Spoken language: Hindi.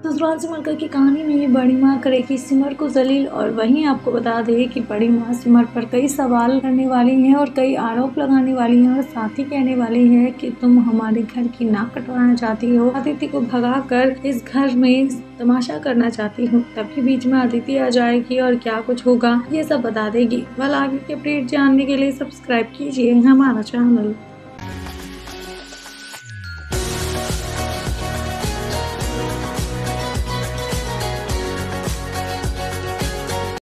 ससुराल सिमर की कहानी में बड़ी माँ करेगी सिमर को जलील। और वहीं आपको बता दें कि बड़ी माँ सिमर पर कई सवाल करने वाली हैं और कई आरोप लगाने वाली हैं और साथ ही कहने वाली है कि तुम हमारे घर की नाक कटवाना चाहती हो, अदिति को भगाकर इस घर में तमाशा करना चाहती हूँ। तभी बीच में अदिति आ जाएगी और क्या कुछ होगा ये सब बता देगी। आगे के अपडेट जानने के लिए सब्सक्राइब कीजिए हमारा चैनल।